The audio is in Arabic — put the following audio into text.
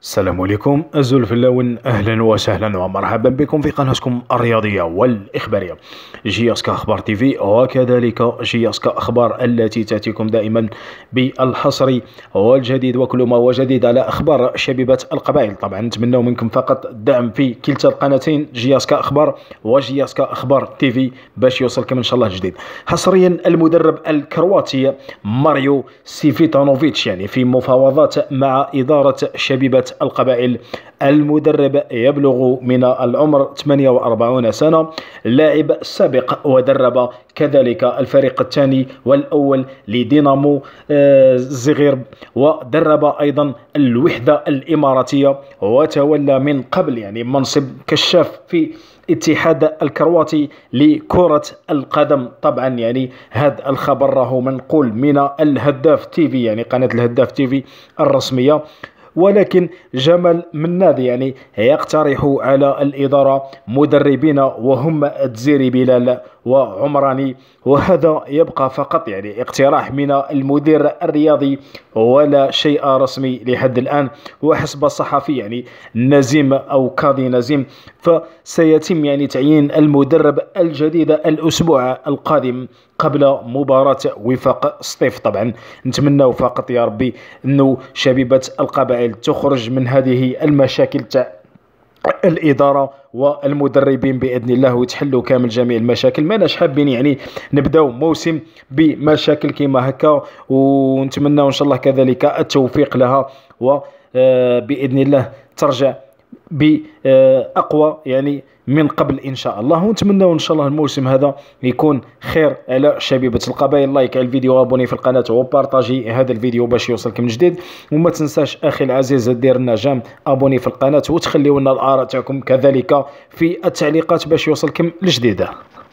السلام عليكم أزول في اللون، أهلا وسهلا ومرحبا بكم في قناتكم الرياضية والإخبارية جياسكا أخبار تيفي، وكذلك جياسكا أخبار التي تأتيكم دائما بالحصري والجديد وكل ما هو جديد على أخبار شبيبة القبائل. طبعا نتمنى منكم فقط الدعم في كلتا القناتين جياسكا أخبار وجياسكا أخبار تيفي باش يوصلكم إن شاء الله جديد. حصريا المدرب الكرواتي ماريو سيفيتانوفيتش يعني في مفاوضات مع إدارة شبيبة القبائل. المدرب يبلغ من العمر 48 سنة، لاعب سابق ودرب كذلك الفريق الثاني والأول لدينامو زغيرب، ودرب أيضا الوحدة الإماراتية، وتولى من قبل يعني منصب كشاف في اتحاد الكرواتي لكرة القدم. طبعا يعني هذا الخبر راهو منقول من الهداف تيفي، يعني قناة الهداف تيفي الرسمية. ولكن جمال منادي يعني يقترح على الإدارة مدربين وهم الدزيري بلال وعمراني، وهذا يبقى فقط يعني اقتراح من المدير الرياضي ولا شيء رسمي لحد الآن. وحسب الصحفي يعني نزيم أو كاضي نزيم، فسيتم يعني تعيين المدرب الجديد الأسبوع القادم قبل مباراة وفاق سطيف. طبعا نتمنى فقط يا ربي أنه شبيبة القبائل تخرج من هذه المشاكل تاع الإدارة والمدربين بإذن الله، ويتحلوا كامل جميع المشاكل. ما ناش حابين يعني نبداو موسم بمشاكل كيما هكا، ونتمنى إن شاء الله كذلك التوفيق لها، وبإذن الله ترجع بأقوى يعني من قبل إن شاء الله. ونتمنى إن شاء الله الموسم هذا يكون خير على شبيبة القبائل. لايك على الفيديو وابوني في القناة وبارطاجي هذا الفيديو باش يوصلكم جديد. وما تنساش أخي العزيز دير لنا جام ابوني في القناة، وتخليونا الآراء تاعكم كذلك في التعليقات باش يوصلكم الجديد.